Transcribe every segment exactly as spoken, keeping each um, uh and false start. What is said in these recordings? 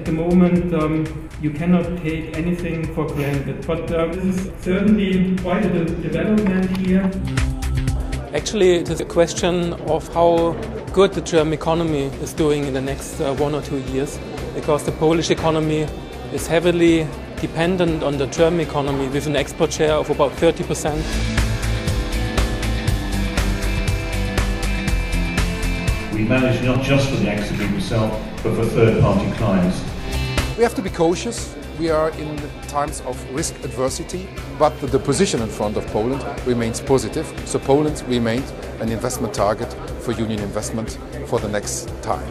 the moment um, you cannot take anything for granted. But uh, this is certainly quite a development here. Actually, it is a question of how good the German economy is doing in the next uh, one or two years, because the Polish economy is heavily dependent on the German economy with an export share of about thirty percent. We manage not just for the AXA Group itself, but for third-party clients. We have to be cautious. We are in times of risk adversity, but the position in front of Poland remains positive. So Poland remains an investment target for Union Investment for the next time.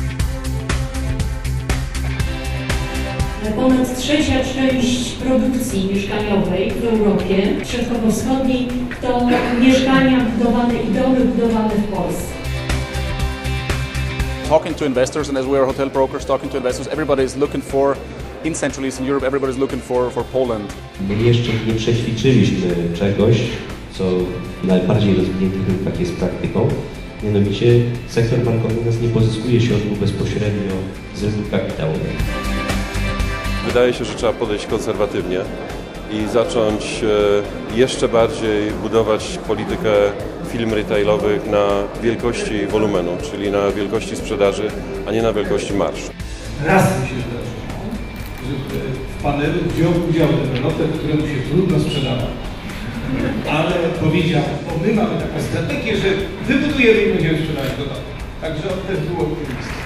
Ponad trzecia część produkcji mieszkaniowej w Europie Środkowo-Wschodniej to mieszkania budowane i domy budowane w Polsce. Talking to investors, and as we are hotel brokers talking to investors, everybody is looking for, in Central Eastern Europe, everybody is looking for, for Poland. My jeszcze nie przećwiczyliśmy czegoś, co w najbardziej rozwiniętych rynkach jest praktyką. Mianowicie sektor bankowy nas nie pozyskuje środków bezpośrednio z rynku kapitałowego. Wydaje się, że trzeba podejść konserwatywnie i zacząć jeszcze bardziej budować politykę firm retailowych na wielkości wolumenu, czyli na wielkości sprzedaży, a nie na wielkości marż. Raz mi się zdarzyło, że w panelu wziął udział deweloper, któremu się trudno sprzedawać. Ale powiedział, bo my mamy taką strategię, że wybudujemy i będziemy sprzedawać do domu. Także on też był optymistą.